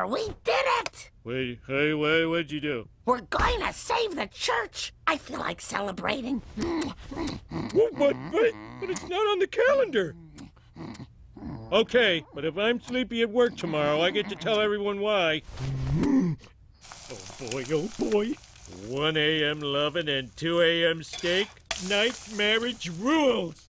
Sir, we did it! Wait, hey, what'd you do? We're going to save the church! I feel like celebrating. But it's not on the calendar. Okay, but if I'm sleepy at work tomorrow, I get to tell everyone why. Oh boy. 1 a.m. loving and 2 a.m. steak. Night marriage rules.